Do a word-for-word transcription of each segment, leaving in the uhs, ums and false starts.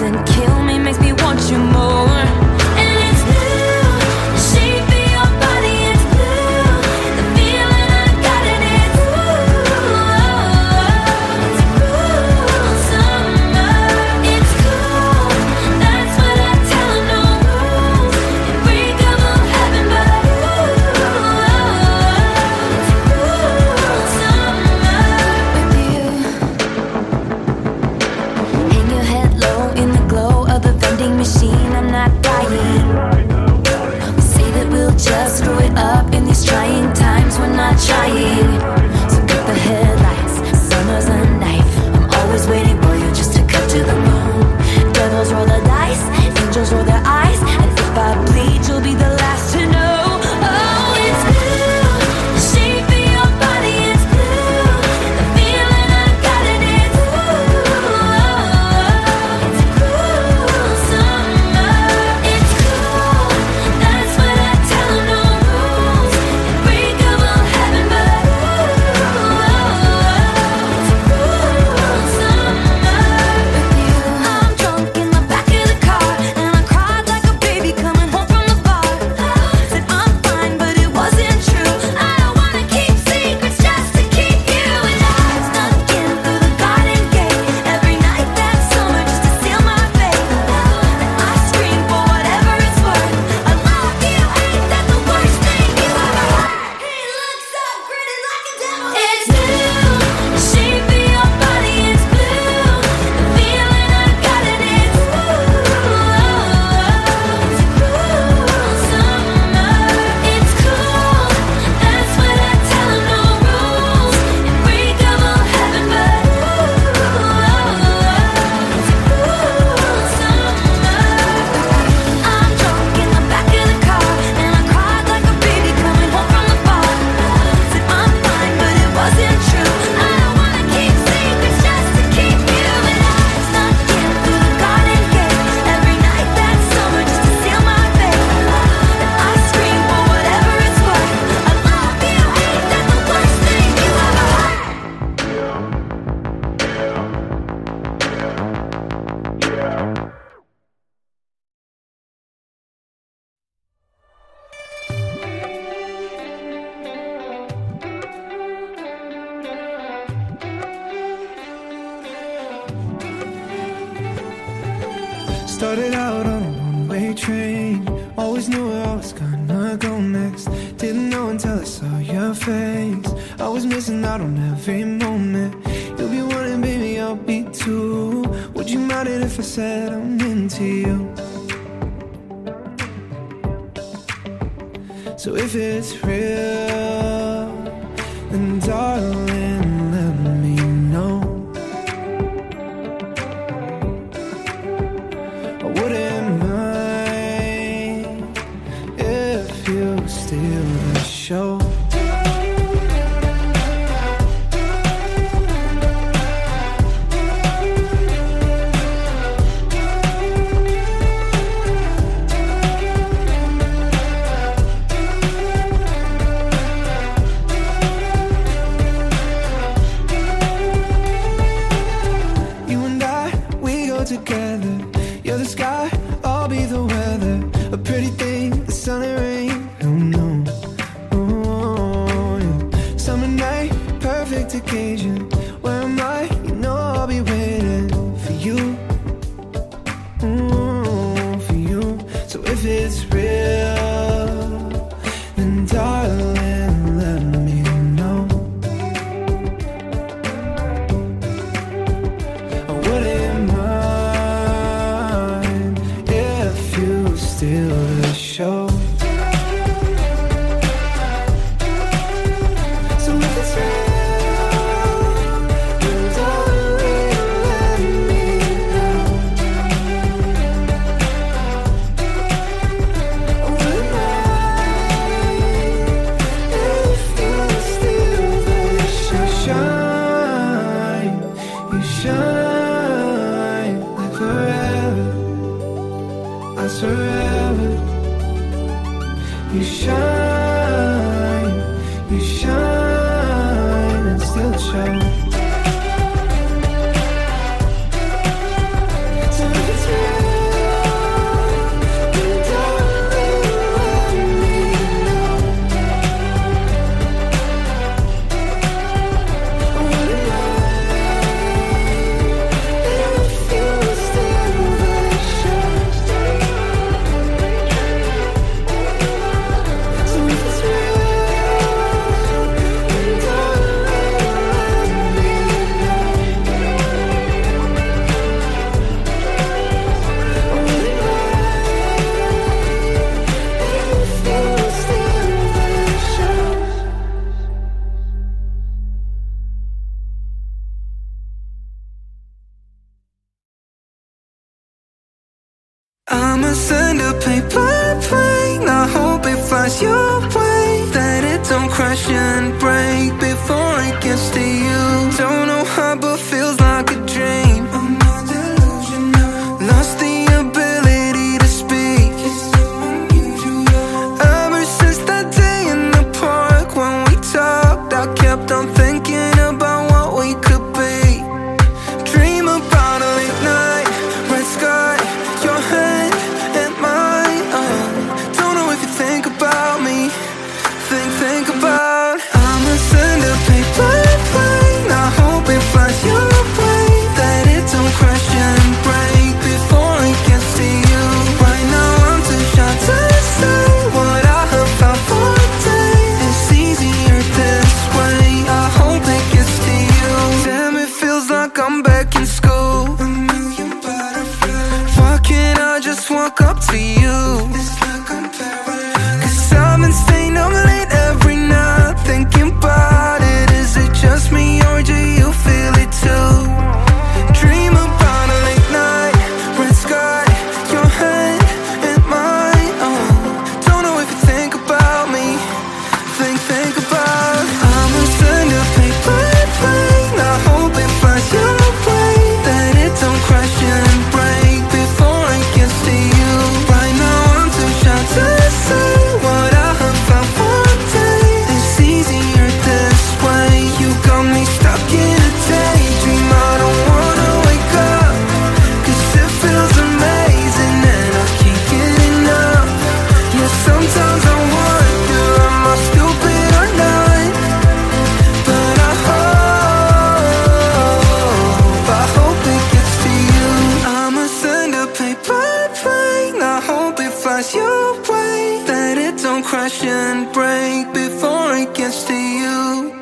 and kill me, makes me want you more. And it's blue, the shape of your body is blue, the feeling I got in it, ooh, it's cool summer. It's cool, that's what I tell her, no rules, unbreakable heaven, but ooh, it's cool summer with you. Hang your head low in the glow of the vending machine, I'm not dying. We say that we'll just screw it up in these trying times, we're not trying. So cut the headlights, summer's a knife, I'm always waiting for you just to cut to the bone. Devils roll the dice, angels roll their eyes, and if I bleed, you'll be the last to know. Oh, it's blue, the shape of your body is blue, the feeling I got in it, ooh, it's cool summer. It's cool, that's what I tell her, no rules, unbreakable heaven, but ooh, it's cool summer with you. I'm drunk in the back of the car, and I cried like a baby coming home from the bar. Said I'm fine, but it wasn't true. I don't wanna keep secrets just to keep you. And I snuck in through the garden gate every night that summer just to seal my fate. And I scream for whatever it's worth, I love you, ain't that the worst thing you ever heard? He looks so gritty like a devil. It's blue, the shape of your body is blue, the feeling I got in it, ooh, it's cool summer. It's cool, that's what I tell her, no rules, unbreakable heaven, but ooh, it's cool summer. I'm drunk in the back of the car, and I cried like a baby coming home from the bar. Said I'm fine, but it wasn't true. I don't wanna keep secrets just to keep you. And I snuck in through the garden gate every night that summer just to seal my fate. And I scream for whatever it's worth, I love you, ain't that the worst thing you ever heard? Started out on a one-way train, always knew where I was gonna go next. Didn't know until I saw your face, I was missing out on every moment. You'll be one and baby, I'll be two. Would you mind it if I said I'm into you? So if it's real, then darling, let me know. I wouldn't mind if you steal the show. You and I, we go together. You're the sky, I'll be the weather. A pretty thing, the sun and rain. Oh no, oh yeah. Summer night, perfect occasion. Where am I? You know I'll be waiting for you, oh, for you. So if it's real, then darling, let me know. I wouldn't mind if you steal the show. So if it's real, then darling, let me know. I wouldn't mind if you steal the show. Shine, you shine like forever. I forever. You shine, you shine and still show. So if it's real, I'ma send a paper plane, I hope it flies your way, that it don't crash and break before it gets to you. Don't know how but feels like a dream. I'm not delusional, lost the ability to speak. It's so unusual. Ever since that day in the park when we talked, I kept on thinking about what we could be. Dream about a late night, red sky, your hand and mine. uh, Don't know if you think about me, think, think about. I'ma send a paper plane, I hope it flies your way, that it don't crash and break before it gets to you. Right now I'm too shy to say what I have felt for days. It's easier this way, I hope it gets to you. Damn, it feels like I'm back in school. A million butterflies. Why can't I just walk up to you? It's like I'm paralyzed. Cause I've been staying up late every night thinking about it. Is it just me or do you feel it too? Dream about a late night, red sky, your hand and mine. oh, Don't know if you think about me, think, think about. I'ma send a paper plane, I hope it flies your way, that it don't crash and break before it gets to you. Right now I'm too shy to say what I have felt for days. It's easier this way, you got me stuck in a daydream. I don't wanna wake up, cause it feels amazing and I keep getting up. Yeah, sometimes I wonder, am I stupid or not? But I hope, I hope it gets to you. I'ma send a paper plane, I hope it flies your way, that it don't crash and break before it gets to you.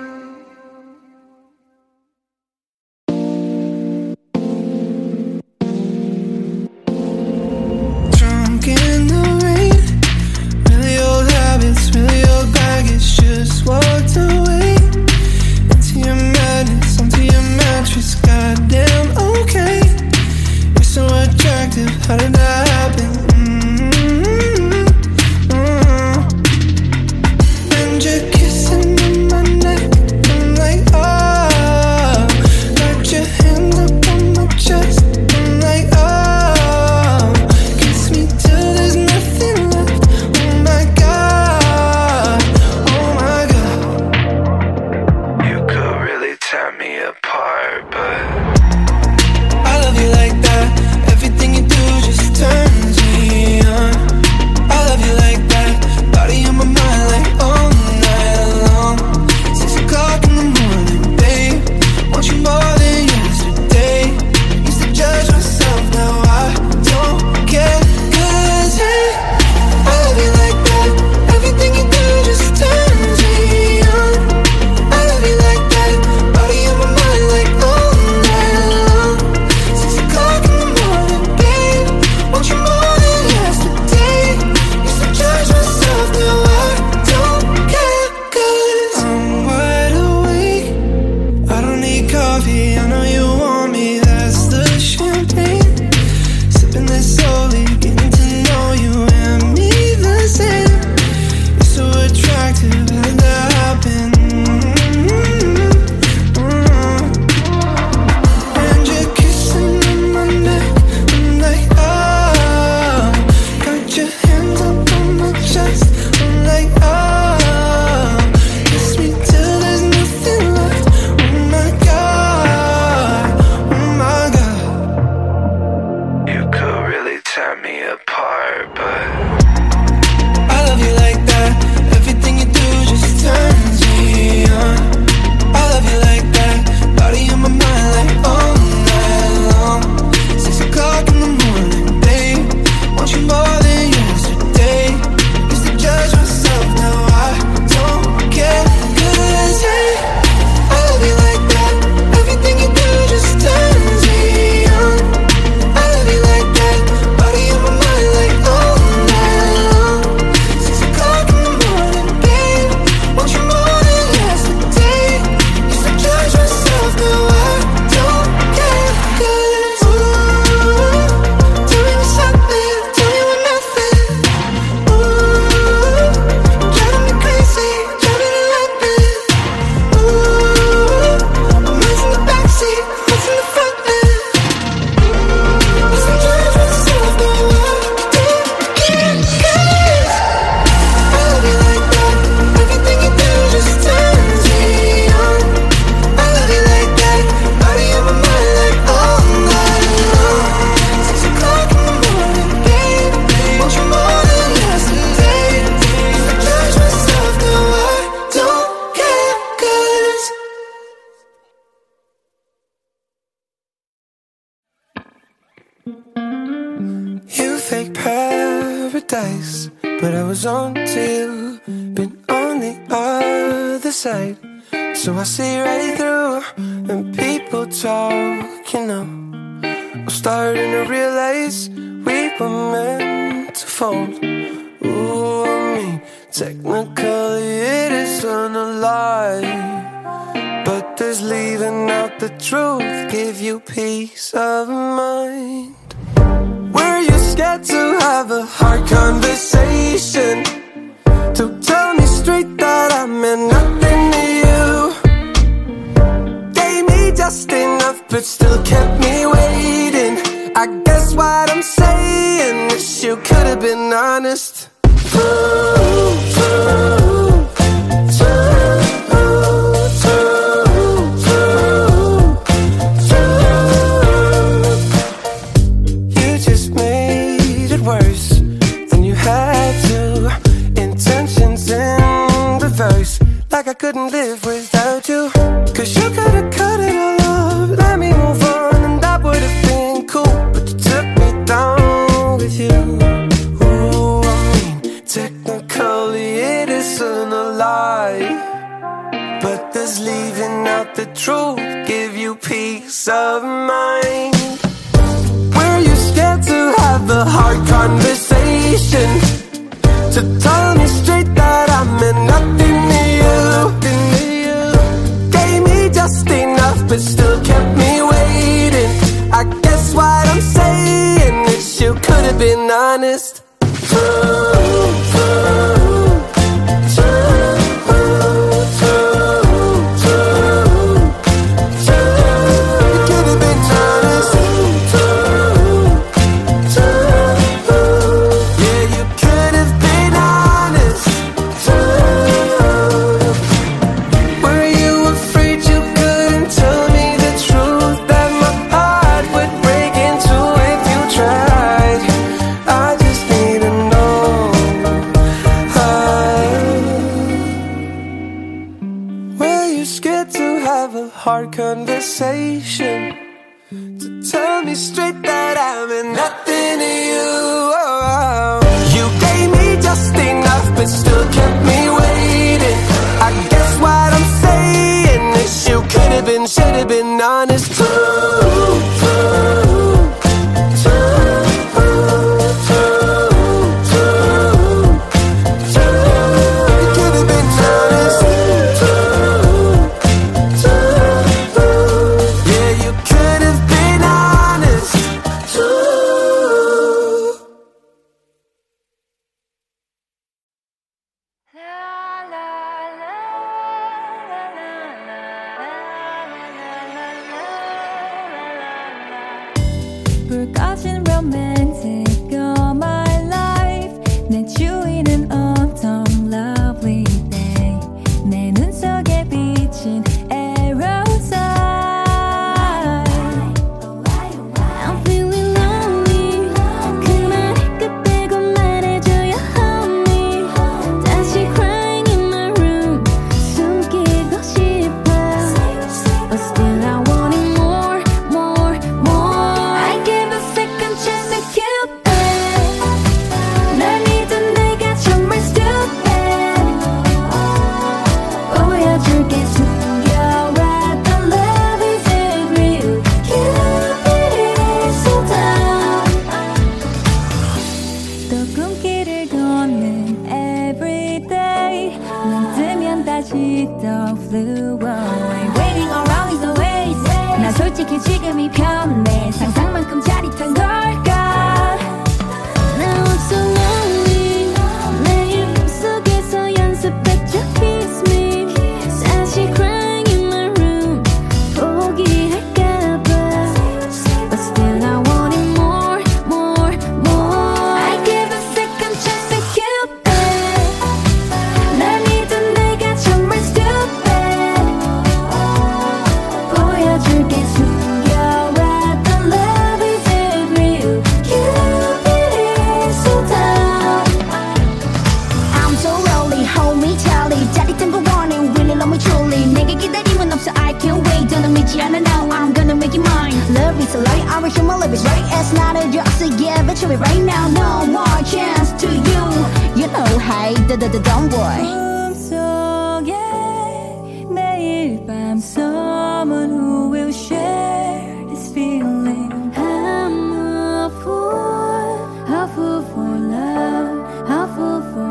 Drunk in the rain, really old habits, really old baggage, just walked away into your madness, onto your mattress. Goddamn, okay, you're so attractive, how did that happen? Mm-hmm. Mm-hmm. And you're kissing on my neck, I'm like, oh. Got your hands up on my chest, I'm like, oh. Kiss me till there's nothing left, oh my god, oh my god. You could really tear me apart, but I love you like that. Everything you do just turn dice, but I was on to you. Been on the other side, so I see right through. And people talk, you know, I'm starting to realize we were meant to fold. Ooh, I mean, technically it isn't a lie, but does leaving out the truth give you peace of mind? Were you scared to have a hard conversation, to tell me straight that I meant nothing to you? Gave me just enough but still kept me waiting. I guess what I'm saying is you could have been honest. True, true, true, true, true, true. You just made it worse than you had to. Intentions in reverse, like I couldn't live without you. Cause you could've cut it all off, let me move on, and that would've been cool. But you took me down with you. Ooh, I mean, technically it isn't a lie, but does leaving out the truth give you peace of mind? Were you scared to have a hard conversation, to tell me straight that I meant nothing to you? Gave me just enough but still kept me waiting. I guess what I'm saying is you could have been honest. True, true, true, true, true, true. You could have been honest. True, true. Yeah, you could have been honest. True. Were you afraid you couldn't tell me the truth, that my heart would break into if you tried? I just need to know. uh, Were you scared to have a hard conversation, to tell me straight that I meant nothing to you? Oh, you gave me just enough but still kept me waiting. I guess what I'm saying is you could have been, should have been honest. True, true, true, true, true, true. You could have been honest. True, true. Yeah, you could have been honest. True. 불 꺼진 romantic all my life. 내 주위는 autumn lovely day. 내 눈 속에 비친 aerosol. I'm feeling lonely. 그 말을 끝내고 말해줘요 honey. 다시 crying in my room. 숨기고 싶어. But still I want it more, more, more. I give a second chance to Cupid. 날 믿은 내가 정말 stupid. 보여줄게 숨겨왔던 love isn't real. Cupid is so down. 또 꿈길을 걷는 everyday. 눈 뜨면 다시 또 flew away. Waiting around is the ways. 나 솔직히 지금이 편해. 상상만큼 짜릿한 걸까? Now I'm so lonely. 내 꿈속에서 연습했죠 kiss me. 다시 crying in my room. 포기할까봐. But still I want it more, more, more. I give a second chance to Cupid. 날 믿은 내가 정말 stupid. 보여줄게 숨겨왔던 love isn't real. Cupid is so down. I'm so lonely, hold me tightly. 짜릿한 거 원해, really love me truly. 내게 기다림은 없어, I can't wait. 더는 믿지 않아 now, I'm gonna make you mine. Love is a lie, I wish you my love is right. It's not a joke, So yeah, bet you right now, no more chance to you. You know, hey, the the the dumb boy. 꿈속에 매일 밤 someone who will share this feeling. I'm a fool, a fool for love, a fool for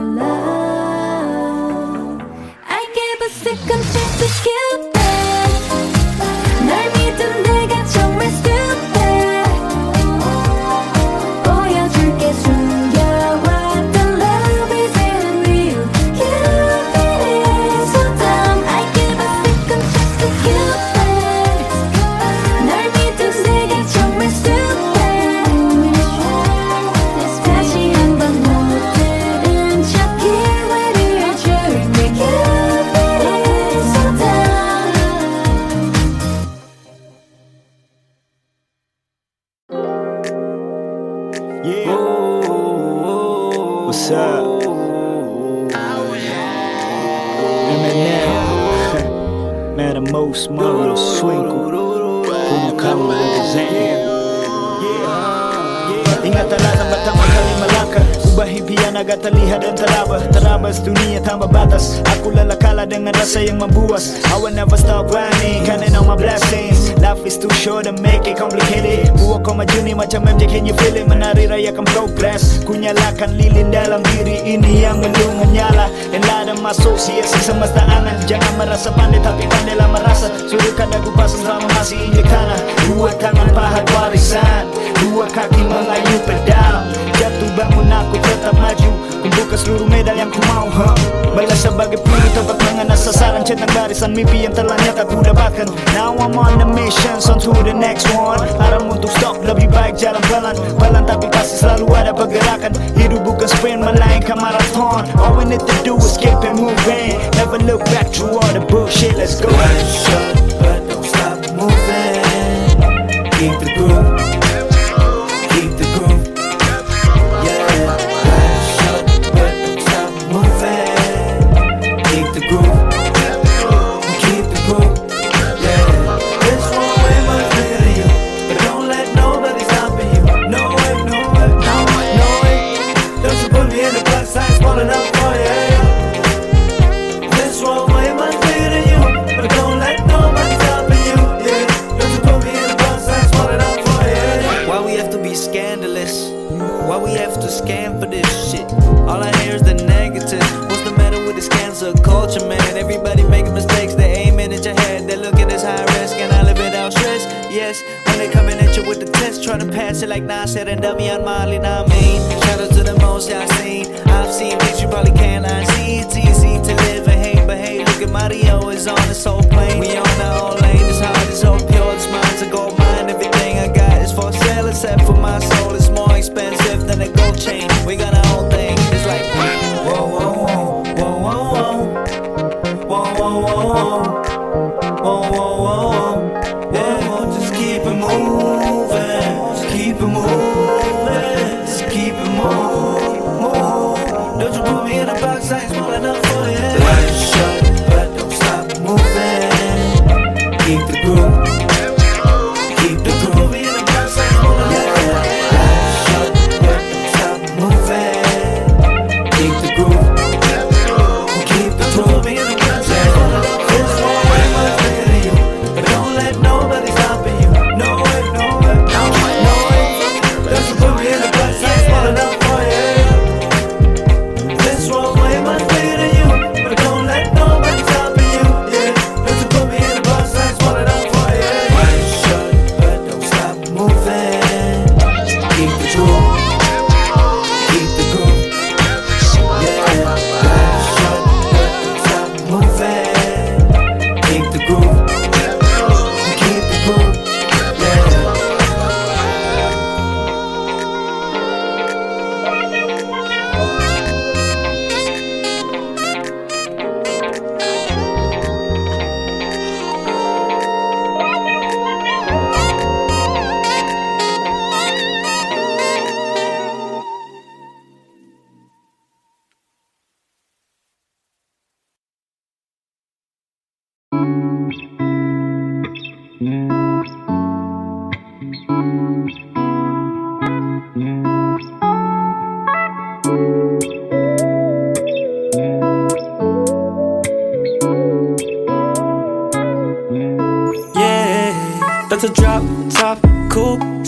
love. I give a second chance to Cupid. 널 믿은 내가 정말 stupid. 보여줄게 숨겨왔던 love isn't real. Cupid is so dumb. I give a second chance to Cupid. 널 믿은 내가 정말 stupid. 다시 한번 못 들은 척 기회를 줄게. Cupid is so dumb. Yeah. What's up? Eminem. Man, the most money swingle. Kumakawa represent. Ingat lahat ng batang magkalimalaka. Ubahin piyan agad talihad ang talaba. Tarabas dunia tambah batas. Aku lalakala dengan rasa yang membuas. I will never stop grinding, counting on my blessings. Life is too short to make it complicated. Buat kau maju ni macam M J, can you feel it? Menari rayakan progress. Ku nyalakan lilin dalam diri ini yang belum menyala. Dan ladang asosiasi semesta angan. Jangan merasa pandai tapi pandailah merasa. Suruhkan dagu pasang selama masih injek tanah. Dua tangan pahat warisan, dua kaki mengayuh pedal. Jatuh bangun aku tetap maju. Ku buka seluruh medal yang ku mau, huh? Baiklah sebagai peluru tepat mengenai sasaran. Centang barisan mimpi yang telah nyata ku dapatkan. Now I'm on the mission, on to the next one. Haram untuk stop, lebih baik jalan pelan. Pelan tapi pasti selalu ada pergerakan. Hidup bukan sprint, melainkan marathon. All we need to do is keep it moving. Never look back through all the bullshit, let's go. Run short, but don't stop moving. Keep the groove. Keep the groove. Yeah. Run short, but don't stop moving. Keep the groove. Keep the groove. Yeah. This one way much bigger than you, but don't let nobody stop you. No way, no way, no way, no way. Don't you put me in the box, I'm falling up for you. This one way much bigger than you, but don't let nobody stop you. Yeah. Don't you put me in the box, I'm falling up for you. Why we have to be scandalous? Why we have to scam for this shit? All I hear is the negative. What's the matter with this cancel culture, man? Everybody making mistakes, they aiming at your head. They look at this high risk and I live without stress. Yes, when they coming at you with the test, try to pass it like Nasir and Damian Marley, nah, I mean. Shout out to the most I've seen. I've seen things you probably cannot see. It's easy to live and hate, but hey, look at Mario is on his whole plane. We on our own lane, this heart is so pure, this mind's a gold mine. Everything I got is for sale except for my soul. It's more expensive than a gold chain. We got our own thing. It's like whoa, whoa, whoa, whoa, whoa, whoa, whoa, whoa, whoa, whoa, whoa. Yeah, just keep it moving, just keep it moving, just keep it moving, move. Don't you put me in a box, I ain't small enough for you. Run short, but don't stop moving.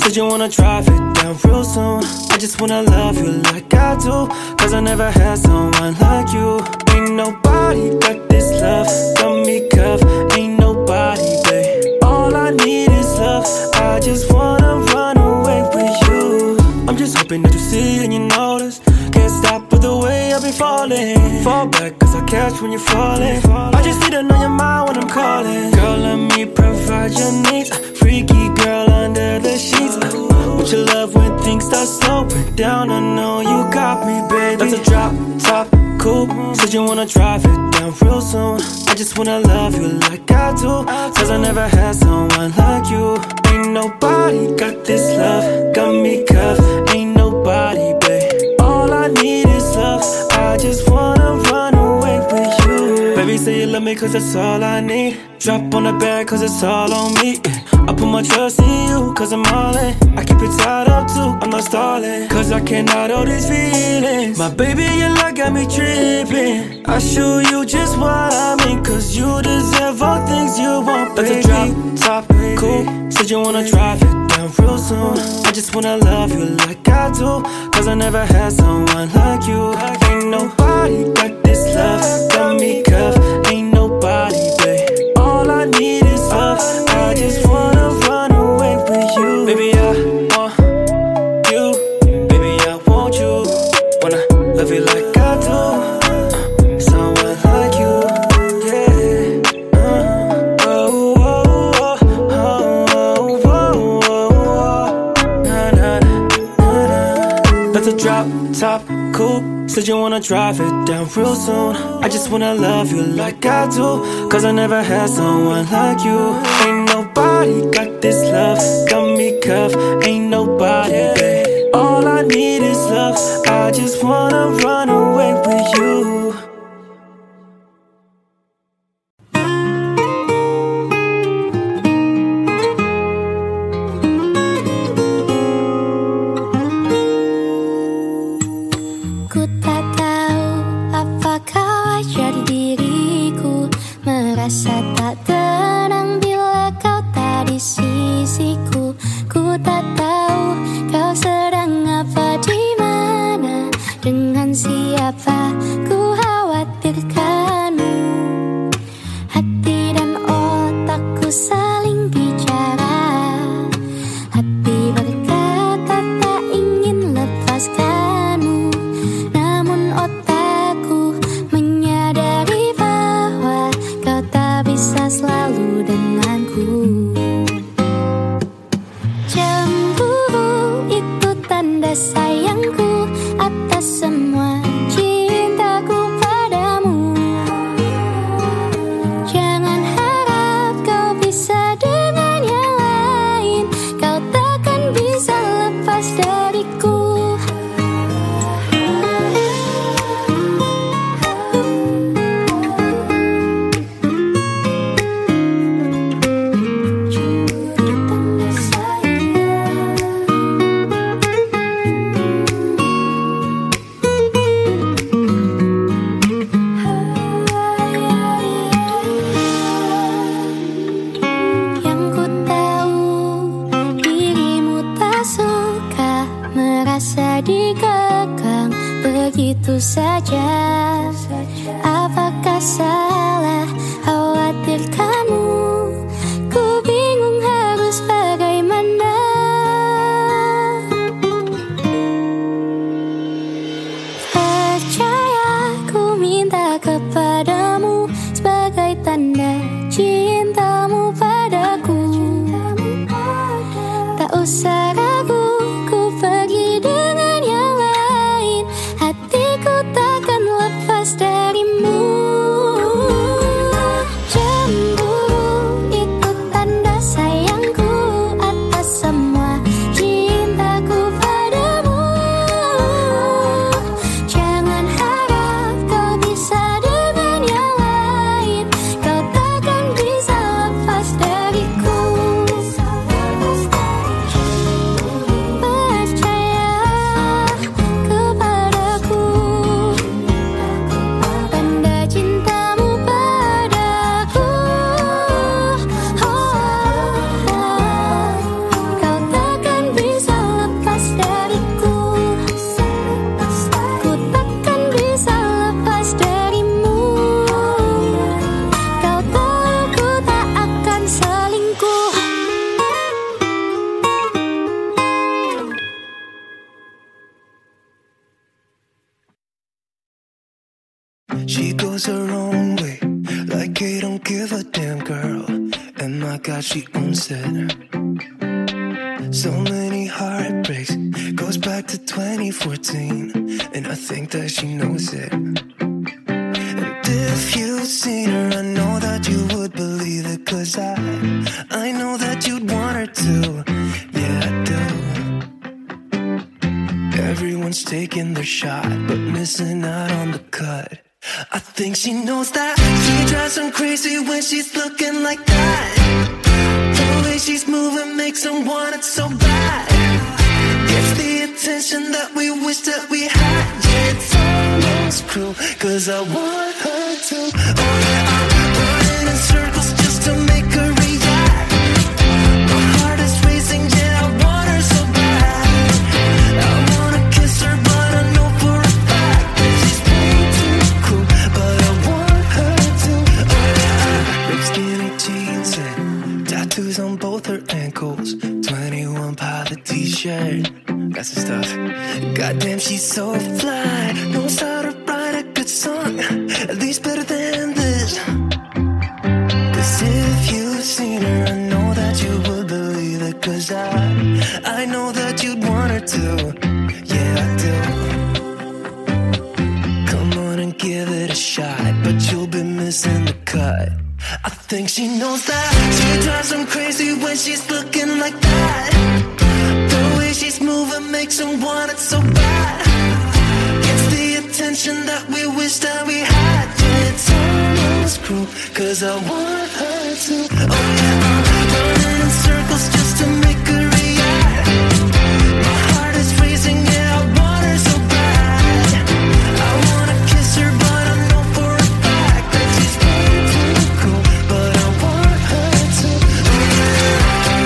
Said you wanna drive it down real soon. I just wanna love you like I do, cause I never had someone like you. Ain't nobody got this love, got me cuffed. Ain't nobody, babe. All I need is love. I just wanna run away with you. I'm just hoping that you see and you notice. Can't stop with the way I be falling. Fall back cause I catch when you're falling. I just need to know your mind when I'm calling. Girl, let me provide your needs. Freaky girl under the sheets. With your love when things start slowing down. I know you got me, baby. That's a drop top coupe. Said you wanna drive it down real soon. I just wanna love you like I do, cause I never had someone like you. Ain't nobody got this love, got me cuffed. Ain't nobody, babe. All I need is love. I just wanna run away with you. Baby, say you love me cause that's all I need. Drop on the bed cause it's all on me. I put my trust in you cause I'm all in. I keep it tied up too, I'm not stalling, cause I cannot hold these feelings. My baby, your love got me tripping. I show you just what I mean, cause you deserve all things you want, baby. That's a drop top cool. Said you wanna drive it down real soon. I just wanna love you like I do, cause I never had someone like you. Ain't nobody got this love, got me cuffed. Ain't nobody, babe. All I need is love. I just wanna run away with you. Baby, I want you. Baby, I want you. Wanna love you like I do. Uh, someone like you, yeah. Uh, oh, oh, oh, oh, oh, oh, oh. Na, na, na, na. That's a drop top coupe. Said you wanna drive it down real soon. I just wanna love you like I do, cause I never had someone like you. Ain't nobody got this love, got me cuffed. Ain't nobody, babe. All I need is love. I just wanna run away with you. Ku tak tahu apakah wajar diriku merasa tak tenang bila kau tak di sisiku. Ku tak tahu kau sedang apa, di mana, dengan siapa. Ku khawatirkanmu. Hati dan otakku saling bicara. Hati berkata tak ingin lepaskanmu, namun otakku menyadari bahwa kau tak bisa selalu denganku. Cemburu itu tanda sayangku atas semua cintaku padamu. Jangan harap kau bisa dengan yang lain, kau takkan bisa lepas dariku. Yang ku tahu dirimu tak suka merasa dikekang begitu saja. Apakah salah khawatirkanmu? Ku bingung harus bagaimana. Percaya ku minta kepadamu sebagai tanda cintamu padaku. Tak usah ragu, ku pergi dengan yang lain. Hatiku takkan lepas darimu. Cemburu She goes her own way, like they don't give a damn, girl. And my God, she owns it. So many heartbreaks, goes back to twenty fourteen, and I think that she knows it. And if you've seen her, I know that you would believe it, cause I, I know that you'd want her to. Yeah, I do. Everyone's taking their shot, but missing out on the cut. I think she knows that. She drives them crazy when she's looking like that. The way she's moving makes them want it so bad. Gets the attention that we wish that we had. Yeah, it's almost cruel, cause I want her to. Oh yeah, I'm running in circles just to make her react. My heart is racing, yeah, I want her so bad. I wanna kiss her, but I know for a fact that she's way too cool, but I want her to. Oh yeah, big skinny jeans and tattoos on both her ankles, twenty-one Pilot t-shirt, that's the stuff. Goddamn, she's so fly, knows how to write a good song, at least better than this. Cause if you've seen her, I know that you would believe it, cause I, I know that you'd want her to. Yeah, I do. Come on and give it a shot, but you'll be missing the cut. I think she knows that. She drives them crazy when she's looking like that. The way she's moving makes them want it so bad. Gets the attention that we wish that we had. Yeah, it's almost cruel, cause I want her to. Oh yeah, I'm running in circles just to make her react. My heart is racing, yeah, I want her so bad. I wanna kiss her, but I know for a fact that she's way too cool, but I want her to. Oh yeah.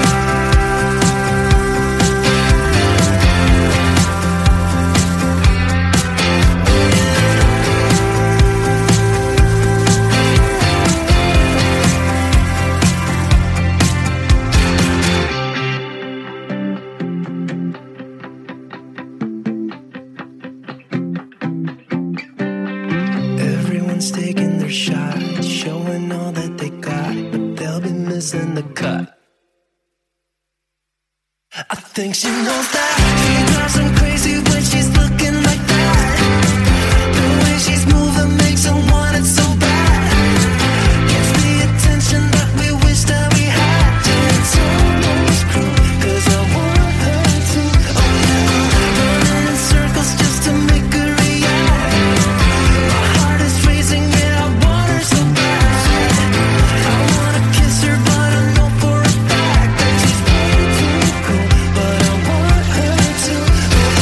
Everyone's taking their shot, showing all that they got, but they'll be missing the cut. I think she knows that. She drives them crazy when she's looking like that. The way she's moving makes them want it so bad. Gets the attention that we wish that we had. Yeah, it's almost cruel, cause I want her to. Oh yeah, running in circles just to make her react. My heart is racing, yeah, I want her so bad. I wanna kiss her, but I know for a fact that she's way too cool, but I want her to. Oh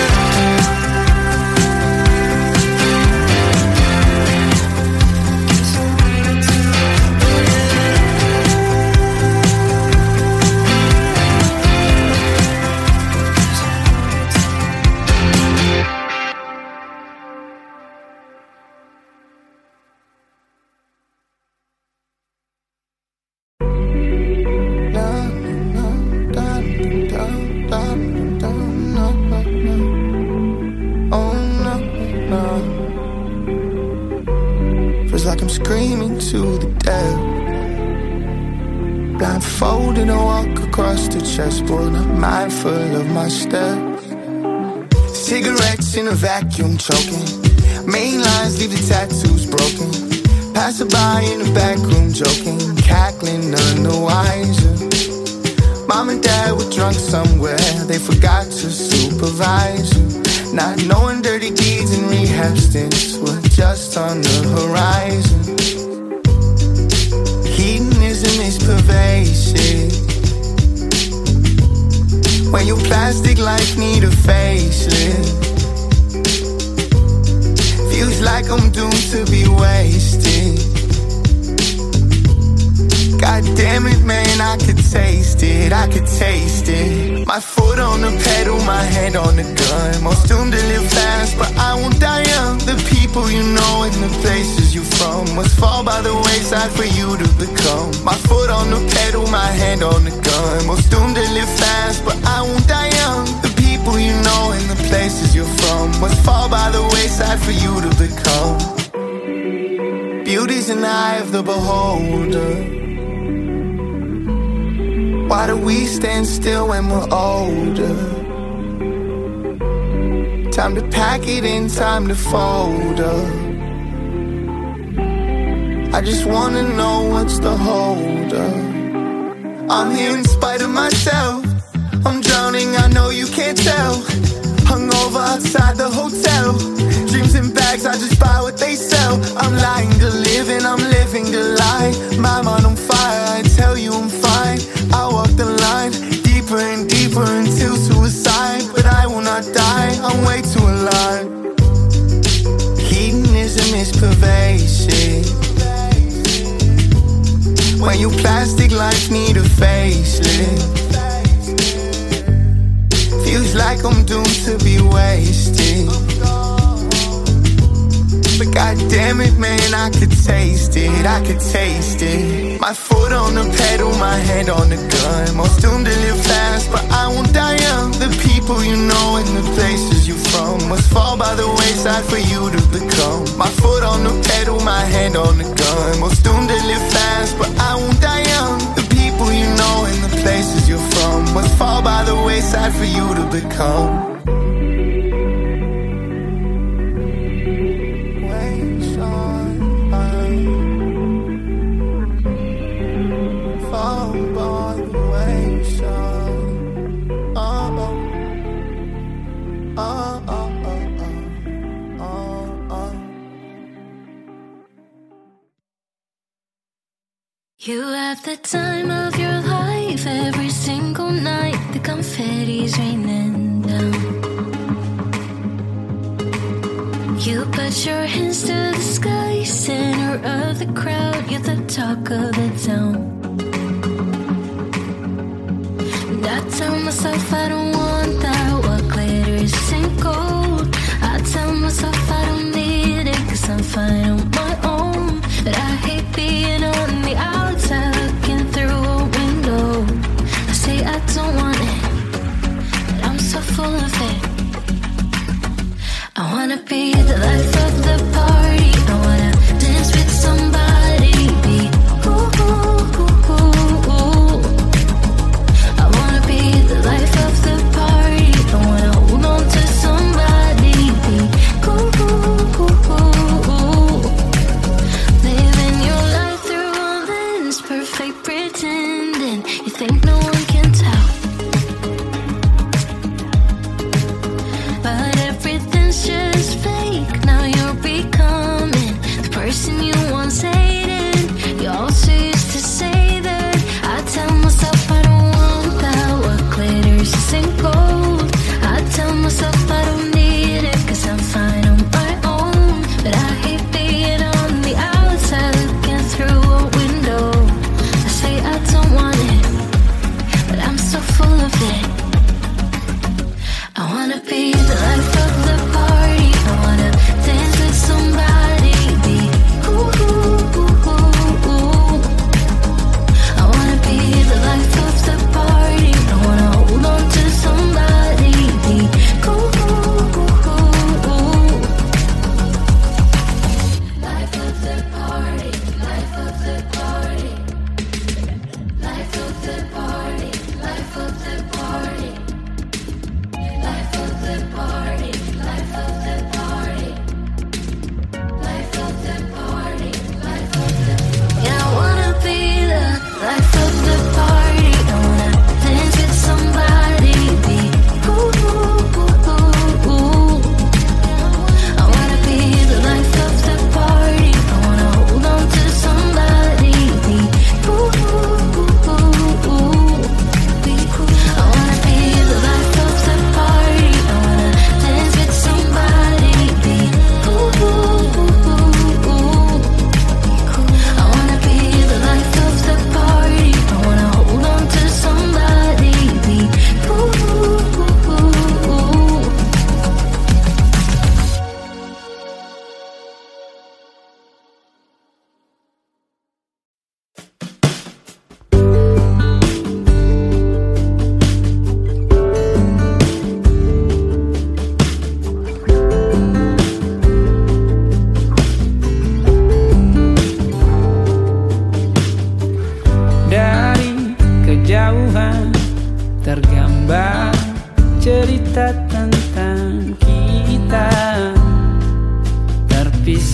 feels like I'm screaming to the dead. Blindfolded, I walk across the chessboard, not mindful of my steps. Cigarettes in a vacuum choking, main lines leave the tattoos broken. Passerby in the back room joking, cackling none the wiser. Mom and dad were drunk somewhere, they forgot to supervise her. Not knowing dirty deeds and rehab stints were just on the horizon. Hedonism is pervasive. When your plastic life need a facelift, feels like I'm doomed to be wasted. God damn it, man, I could taste it, I could taste it. My foot on the pedal, my head on the gun. Most doomed to live fast, but I won't die young. The people you know and the places you from must fall by the wayside for you to become. My foot on the pedal, my hand on the gun. Most doomed to live fast, but I won't die young. The people you know and the places you're from must fall by the wayside for you to become. Beauty's in the eye of the beholder. Why do we stand still when we're older? Time to pack it in, time to fold up. I just wanna know what's the hold up. I'm here in spite of myself. I'm drowning, I know you can't tell. Hungover outside the hotel. Dreams in bags, I just buy what they sell. I'm lying to live and I'm living to lie. My mind on fire, I tell you I'm fine. I walk the line, deeper and deeper until suicide. But I will not die, I'm way too alive. Hedonism is pervasive. When you plastic life need a facelift. Feels like I'm doomed to be wasted. But goddamn it, man, I could taste it, I could taste it. My foot on the pedal, my head on the gun. Most doomed to live fast, but I won't die young. The people you know and the places you're from must fall by the wayside for you to become. My foot on the pedal, my hand on the gun. Most doomed to live fast, but I won't die young. The people you know and the places you're from must fall by the wayside for you to become. You have the time of your life every single night. The confetti's raining down. You put your hands to the sky, center of the crowd. You're the talk of the town. And I tell myself I don't want that. What glitters ain't gold. I tell myself I don't need it, cause I'm fine on my own. But I hate being on the outside looking through a window. I say I don't want it, but I'm so full of it. I wanna be the life of the party. I wanna dance with somebody. Be ooh, ooh, ooh, ooh, ooh. I wanna be the life of the party.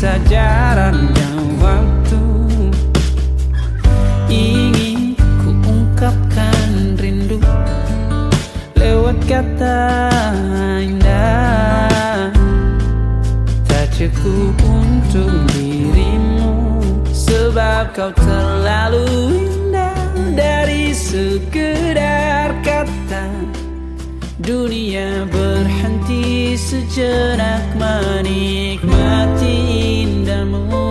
kisah jalannya waktu. Ingin ku ungkapkan rindu lewat kata indah, tak cukup untuk dirimu, sebab kau terlalu indah. Dari sekedar kata, dunia berhenti sejenak menikmati indahmu.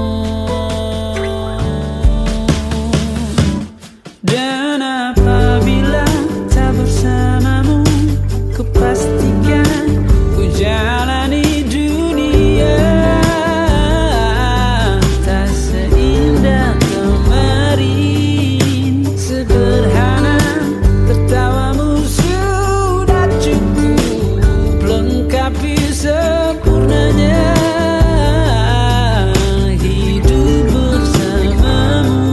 Dan apabila tak bersamamu, ku pastikan ku jalani dunia tak seindah kemarin. Sederhana, tertawamu sudah cukup lengkapi sempurnanya hidup bersamamu.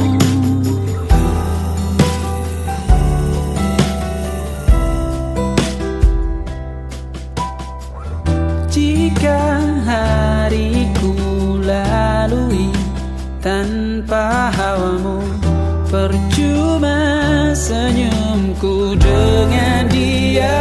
Jika hariku lalui tanpa hawamu, percuma senyumku dengan dia.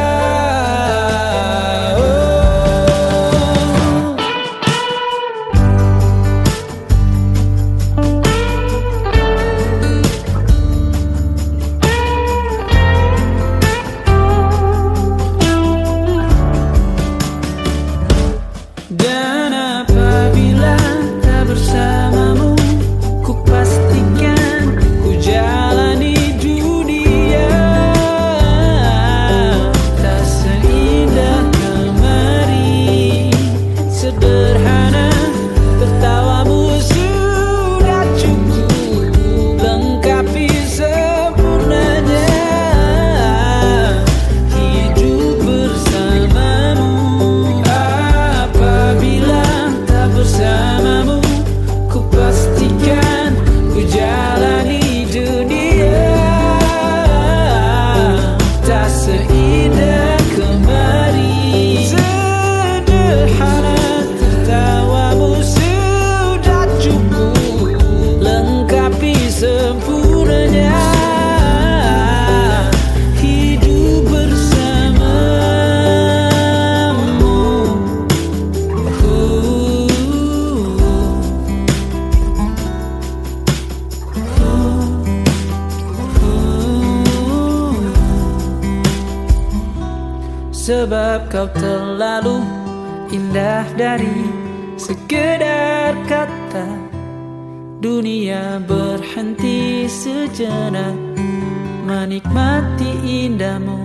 Dan apabila tak bersamamu, ku pastikan ku jalani dunia tak seindah kemarin. Sederhana, tertawamu sudah cukup lengkapi sempurnanya hidup bersamamu. Apabila tak bersamamu, ku pastikan ku jalani dunia tak seindah kemarin. Sederhana, tertawamu sudah cukup lengkapi sempurnanya hidup bersamamu. Sebab kau terlalu indah dari sekedar kata, dunia berhenti sejenak menikmati indahmu.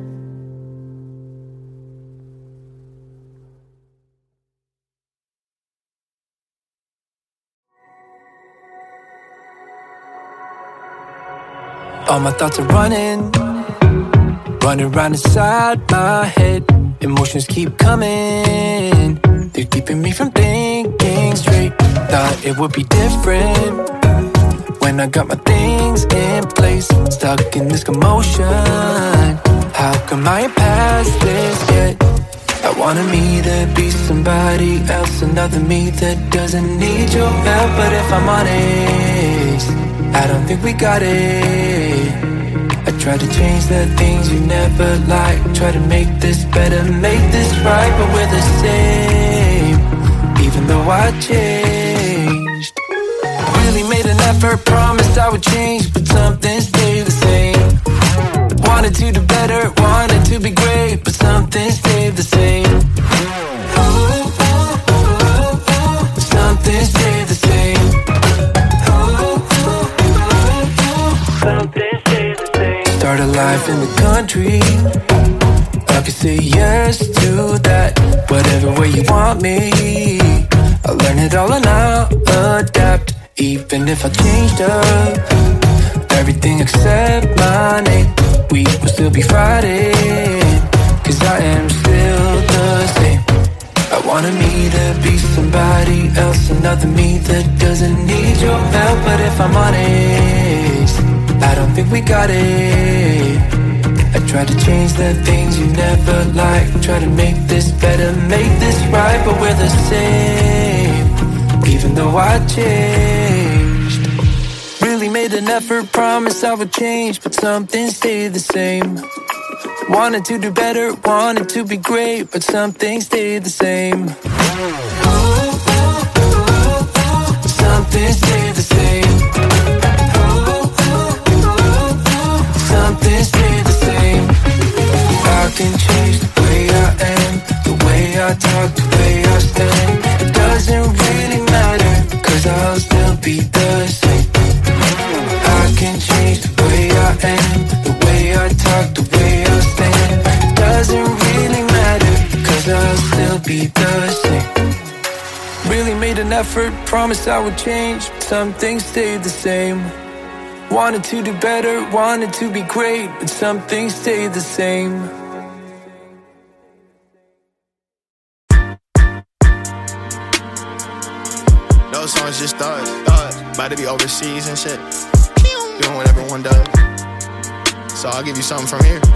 All my thoughts are running, running round inside my head. Emotions keep coming, they're keeping me from thinking straight. Thought it would be different when I got my things in place. Stuck in this commotion, how come I ain't past this yet? I wanted me to be somebody else, another me that doesn't need your help. But if I'm honest, I don't think we got it. I try to change the things you never liked, try to make this better, make this right, but we're the same, even though I changed. Really made an effort, promised I would change, but something stayed the same. Wanted to do better, wanted to be great, but something stayed the same. Something stayed the same. Something stayed the same. Start a life in the country, I could say yes to that. Whatever way you want me, I'll learn it all and I'll adapt. Even if I changed up everything except my name, we will still be fighting, cause I am still the same. I wanted me to be somebody else, another me that doesn't need your help. But if I'm honest, I don't think we got it. I tried to change the things you never liked, try to make this better, make this right, but we're the same, even though I changed. Really made an effort, promised I would change, but something stayed the same. Wanted to do better, wanted to be great, but something stayed the same. Something stayed the same. Something stayed the same. I can change the way I am, the way I talk, the way I stand. It doesn't really matter, cause I'll still be the same. I can change the way I am, the way I talk, the way I stand. It doesn't really matter, cause I'll still be the same. Really made an effort, promised I would change, but some things stayed the same. Wanted to do better, wanted to be great, but some things stayed the same. Those songs just thoughts, thoughts. About to be overseas and shit. Doing what everyone does. So I'll give you something from here.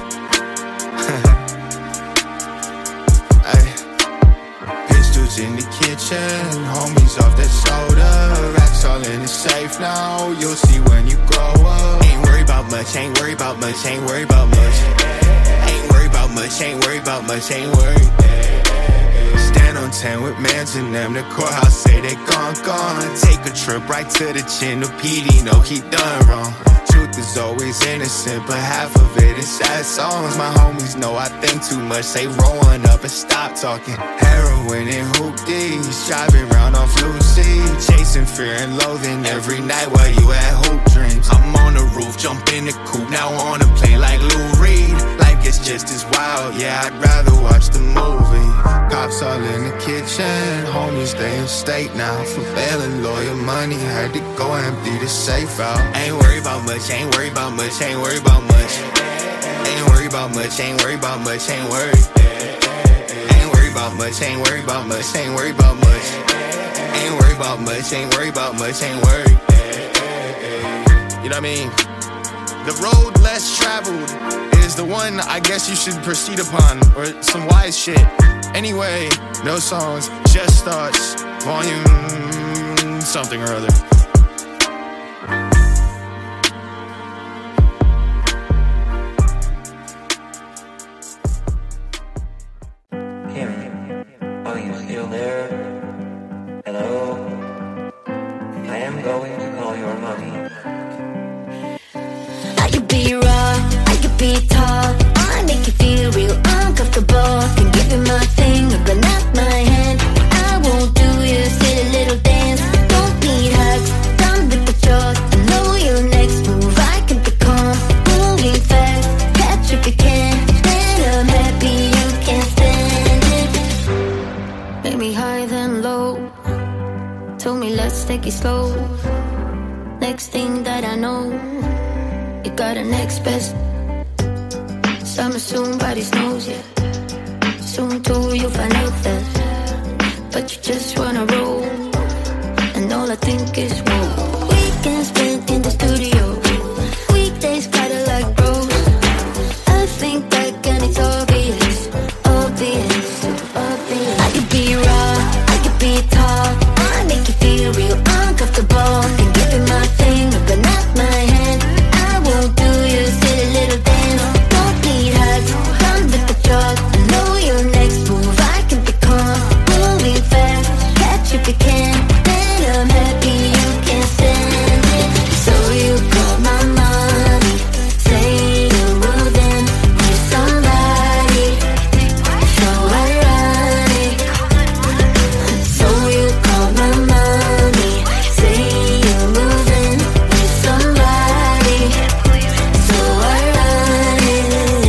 Ay. Pistols in the kitchen, homies off that soda. Racks all in the safe now, you'll see when you grow up. Ain't worried about much, ain't worried about much, ain't worried about much. Ain't worried about much, ain't worried about much, ain't worried. Stand on ten with mans in them, the courthouse say they gone, gone. Take a trip right to the chin, the P D know he done wrong. Truth is always innocent, but half of it is sad songs. My homies know I think too much, they rolling up and stop talking. Heroin and hoopties, driving round off Lucy, chasing fear and loathing every night while you at hoop dreams. I'm on the roof, jump in the coupe, now on a plane like Lou Reed. Life gets just as wild, yeah, I'd rather watch the movie. Cops all in the kitchen, homies they in state now. For bail and lawyer money, had to go empty the safe out. Ain't worried about much, ain't worried about much, ain't worried about much. Ain't worried about much, ain't worried about much, ain't worried. Ain't worried about much, ain't worried about much, ain't worried about much. Ain't worried about much, ain't worried about much, ain't worried. You know what I mean? The road less traveled is the one I guess you should proceed upon, or some wise shit. Anyway, no songs, just thoughts, volume something or other. Kimmy, are you still there? Hello? I am going to call your mommy. I could be raw, I could be tall, I make you feel real uncomfortable. Can give you my finger, but not my hand. I won't do your silly little dance. Don't need hugs, done with the chores. I know your next move, I can be calm. Moving fast, catch if you can. Then I'm happy you can stand it. Make me high then low. Told me let's take it slow. Next thing that I know, you got a next best. Summer soon, body knows ya. Soon too, you'll find out that. But you just wanna roll, and all I think is whoa. Weekends spent in the studio, weekdays kinda like bros. I think back and it's obvious, obvious, obvious. I could be raw, I could be tall, I make you feel real uncomfortable. Can give you my finger, but not my hand. I won't do your silly little dance. Don't need hugs, done with the chores. I know your next move, I can be calm. Moving fast, catch if you can. Then I'm happy you can stand it. So you call my mommy, say you're moving with somebody. So ironic. So you call my mommy, say you're moving with somebody. So ironic.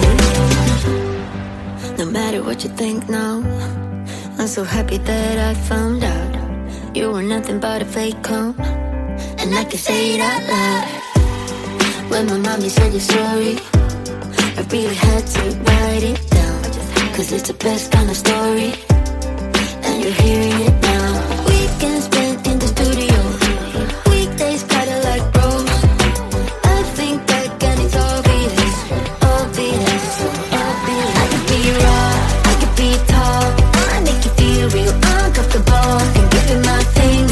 No matter what you think now, I'm so happy that I found out you were nothing but a fake clone, and I can say it out loud. When my mommy said your story, I really had to write it down, cause it's the best kind of story, and you're hearing it now. Weekends spent in the studio, weekdays kinda like bros. I think back and it's obvious, obvious, obvious. I could be raw, I could be tall, I make you feel real uncomfortable. Can give you my finger,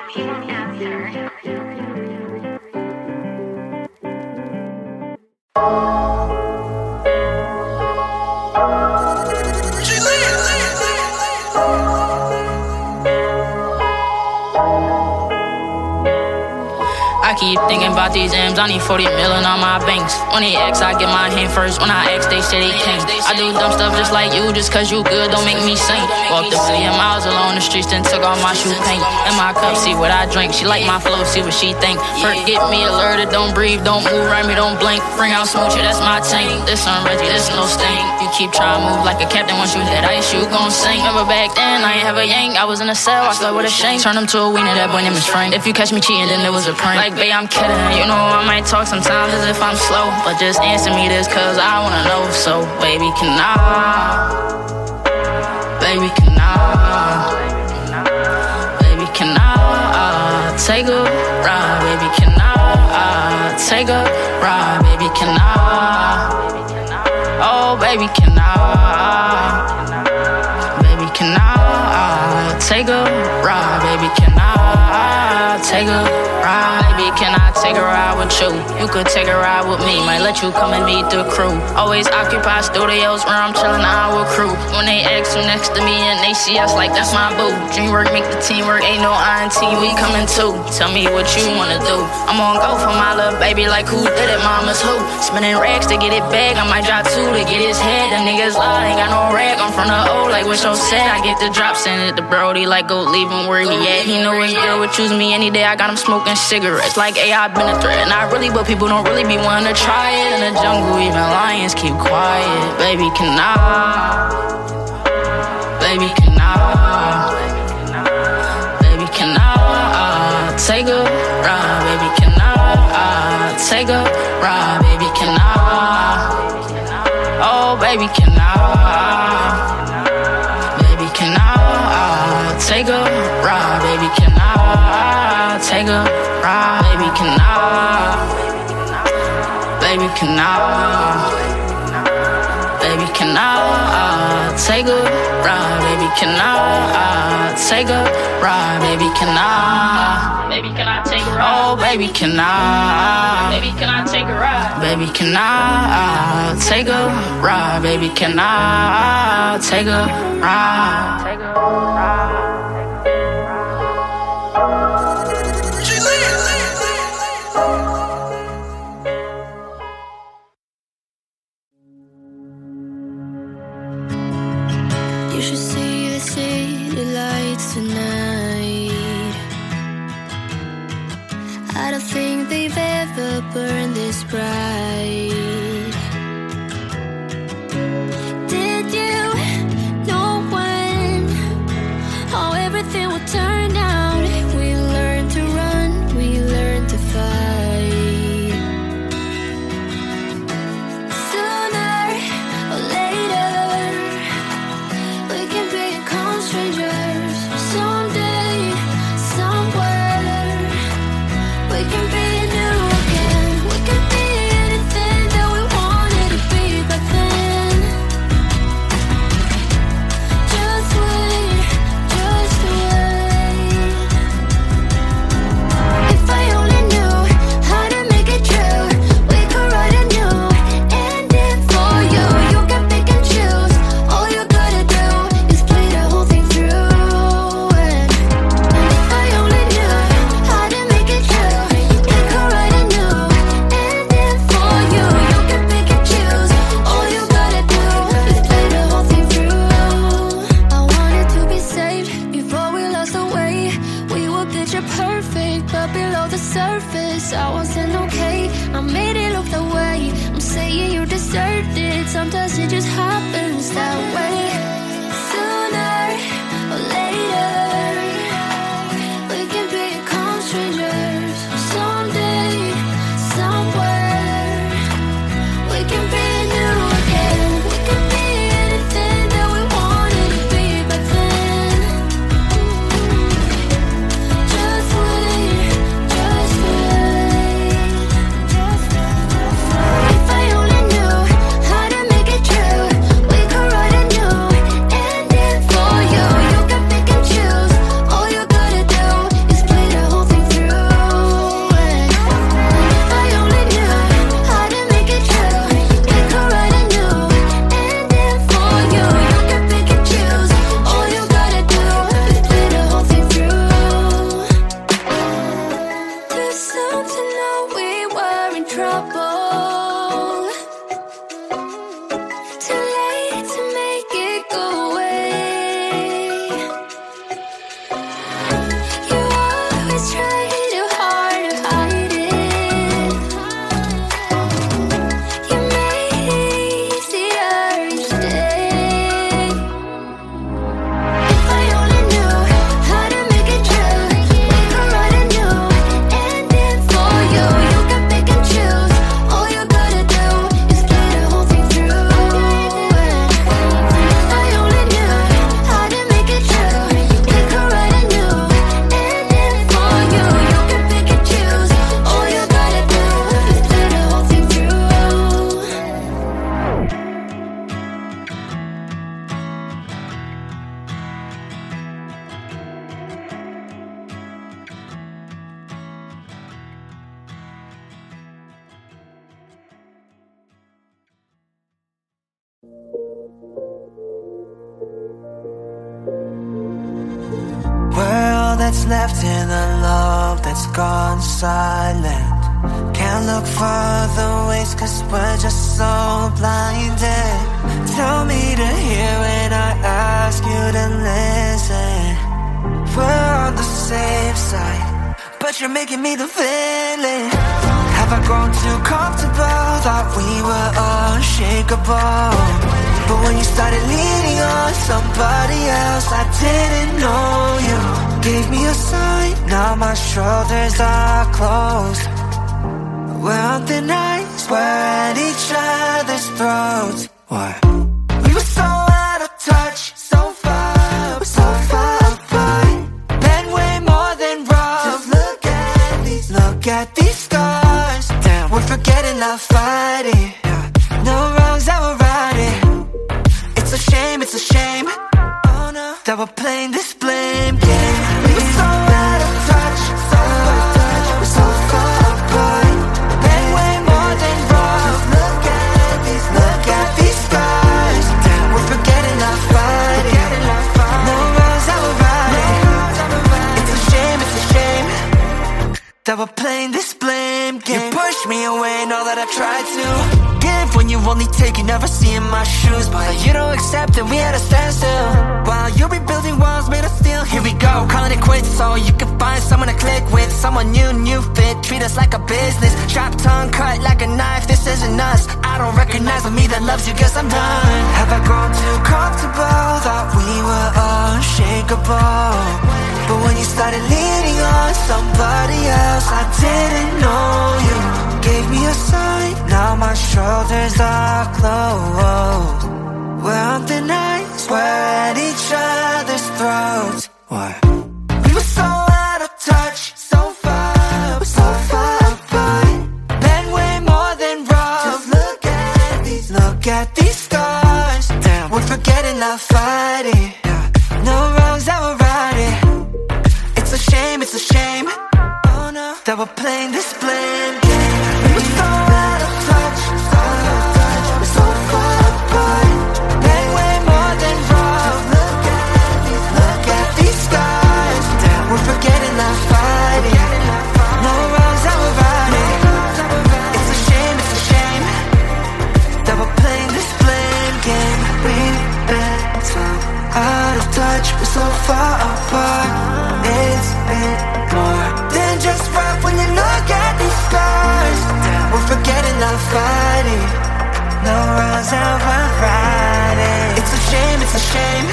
I keep thinking about these M's, I need forty million on my banks. When they ask, I get my hand first. When I ask, they say they can't. I do dumb stuff just like you, just cause you good don't make me saint. Walked a billion miles along the streets, then took off my shoe paint. In my cup, see what I drink. She like my flow, see what she think. Forget me, alerted, don't breathe, don't move, right me, don't blink. Bring out smoocher, that's my tank. This on Reggie, this no stain. You keep trying to move like a captain, once you hit ice, you gon' sink. Remember back then, I ain't have a yank. I was in a cell, I slept with a shank. Turn him to a wiener, that boy name is Frank. If you catch me cheating, then it was a prank. Like, babe, I'm kidding. You know I might talk sometimes as if I'm slow, but just answer me this cause I wanna know. So, baby, can I? Baby, can I? Baby, can I? Take a ride, baby, can I? Take a ride, baby, can I? Oh, baby, can I? Baby, can I? Take a ride, baby, can I? Take a ride, baby, can I take a ride with you? You could take a ride with me, might let you come and meet the crew. Always occupy studios where I'm chillin' our crew. When they ask who next to me and they see us like that's my boo. Dream work, make the team work, ain't no I N T, we coming too. Tell me what you wanna do. I'm on go for my little baby like who did it, mama's who. Spinning racks to get it back, I might drop two to get his head. The niggas lie, ain't got no rag, I'm from the O like what so sad. I get the drop, send it to Brody like go leave him where he at. He know his girl would choose me any day, I got him smoking cigarettes like A I been a threat. Not really, but people don't really be wanting to try it. In the jungle, even lions keep quiet. Baby, can I? Baby, can I? Baby, can I? Take a ride, baby, can I? Take a ride, baby, can I? Oh, baby, can I? Baby, can I? Take a ride, baby, can I? Take a ride, baby, can I? Baby, can I? Baby, can I? Take a ride, baby, can I? Take a ride, baby, can I? Baby, can I take a ride? Oh, baby, can I? Baby, can I take a ride? Baby, can I? Take a ride, baby, can I? Take a ride? Take a ride. You should see the city lights tonight. I don't think they've ever burned this bright. Did you know when how everything would turn out? We learned to run, we learned to fight. Sooner or later we can become strangers. Someday, somewhere, we can be new again. We can be anything that we wanted to be back then. Just wait, just wait. If I only knew how to make it true, we could write a new ending for you. You can pick and choose. All you gotta do is play the whole thing through. And if I only knew how to make it true, we could write a new ending for you. You can pick and choose. All you gotta do is play the whole thing through. I wanted to be saved before we lost our way. We were picture perfect, but below the surface I wasn't okay. I made it look that way. I'm saying you deserved it. Sometimes it just happens that way. Sooner or later we can become strangers. Someday, somewhere, we can be new again. We can be anything that we wanted to be back then. Just wait, just wait. If I only knew how to make it true, we could write a new ending for you. You can pick and choose. that's left in the love that's gone silent. Can't look further ways cause we're just so blinded. Tell me to hear when I ask you to listen. We're on the safe side, but you're making me the villain. Have I grown too comfortable? Thought we were unshakable, but when you started leaning on somebody else, I didn't know you. Gave me a sign, now my shoulders are closed. We're on thin ice, we're at each other's throats. Why? We were so out of touch, so far, so far apart. Been way more than rough. Just look at these, look at these scars. Damn, we're forgetting our fighting. Yeah. No wrongs that we're riding. It's a shame, it's a shame. Oh no, that we're playing this blame game. We were so out of touch, so far, we're so far apart. Been way more than rough. Just look at these, look at these scars. Damn, we're forgetting our fighting. No wrongs that we're riding. It's a shame, it's a shame that we're playing this blame game. You push me away and all that I tried to give when you only take, you never see in my shoes. But you don't accept that we had a standstill. While you're rebuilding walls made of steel. Here we go, calling it quits so you can find someone to click with. Someone new, new fit, treat us like a business. Sharp tongue cut like a knife, this isn't us. I don't recognize with me that loves you, guess I'm done. Have I grown too comfortable? Thought we were unshakable, but when you started leaning on somebody else, I didn't know you. Gave me a sign, now my shoulders are closed. We're on thin ice, we're at each other's throats. Why? We were so out of touch, so far, so far apart. Been way more than rough. Just look at these, look at these scars. Damn, we're forgetting our fighting. Yeah. No wrongs that we're riding. It's a shame, it's a shame. Oh no, that we're playing this blame game. We were so out of touch, so out of touch, we're so far apart. Been way more than rough. Look at these, look at these scars. Damn, we're forgetting our fighting. No wrongs that we're riding. It's a shame, it's a shame that we're playing this blame game. We've been so out of touch, we're so far apart. It's been more than just rough when you look at these scars. We're forgetting our fighting. No wrongs that we're riding. It's a shame, it's a shame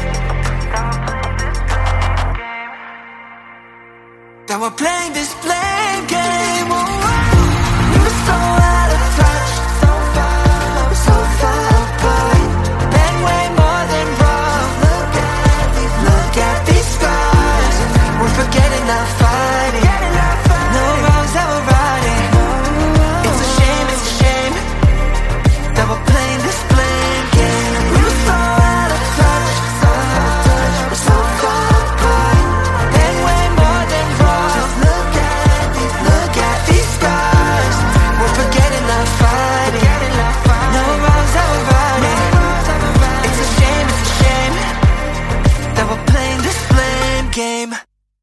that we're playing this blame game. Oh, we were so out of touch, so far, so far apart. Been way more than rough. Look at these, look at these scars. We're forgetting our fighting. No wrongs that we're riding. It's a shame, it's a shame that we're playing this blame game. We were so out of touch, so out of touch, we're so far apart. Been way more than rough. Just look at these, look at these scars. We're forgetting our fighting. No wrongs that we're riding. It's a shame, it's a shame that we're playing this blame game.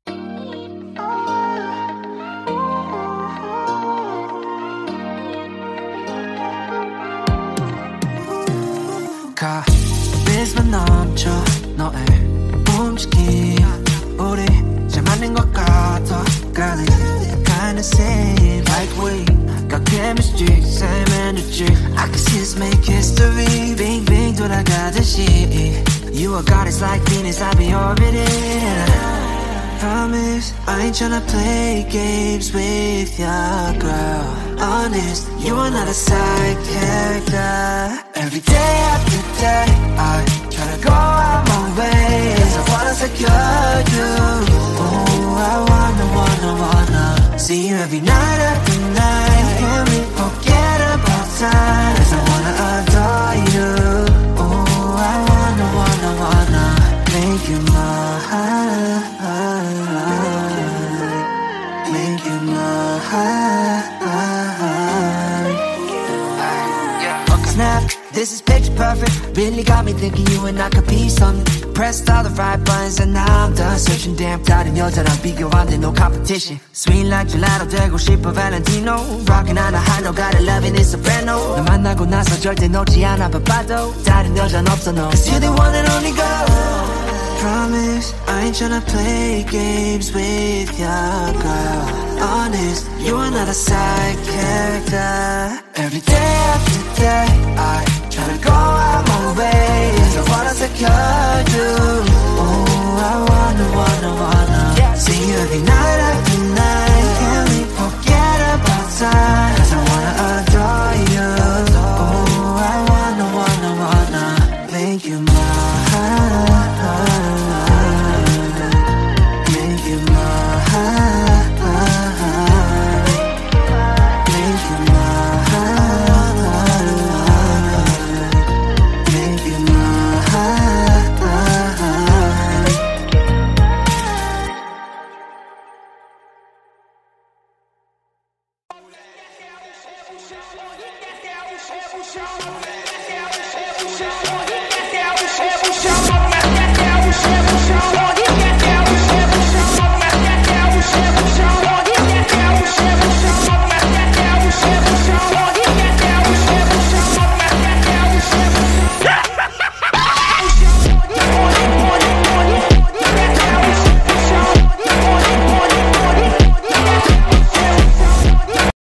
카리스마 넘쳐 너의 움직임 우리 잘 맞는 것 같아 Girl, it kinda seem like we got chemistry, same energy I can see us make history 빙빙 돌아가듯이 You are goddess like Venus, I'll be orbiting Promise, I ain't tryna play games with ya, girl Honest, you are not a side character Every day after day, I tryna go out my way Cause I wanna secure you Oh, I wanna, wanna, wanna See you every night after night Can we forget about time Cause I wanna adore you Oh, I wanna, wanna, wanna Make you mine Make you mine Snap This is picture perfect, really got me thinking you and I could be something. Pressed all the right buttons and now I'm done searching. Damn 다른 여자랑 비교 안 돼, no competition. Sweet like gelato 되고 싶어 Valentino. Rockin' on a high note, gotta love it, it's soprano. 너 만나고 나서 절대 놓지 않아 바빠도 다른 여자는 없어 no. Cause you're the one and only girl. Promise, I ain't tryna play games with ya, girl. Honest, you are not a side character. Every day after day, I tryna go out my way. I wanna secure you. Oh, I wanna, wanna, wanna see you every night after night. Can't we forget about time? Cause I wanna adore you. Oh, I wanna, wanna, wanna make you mine. Show.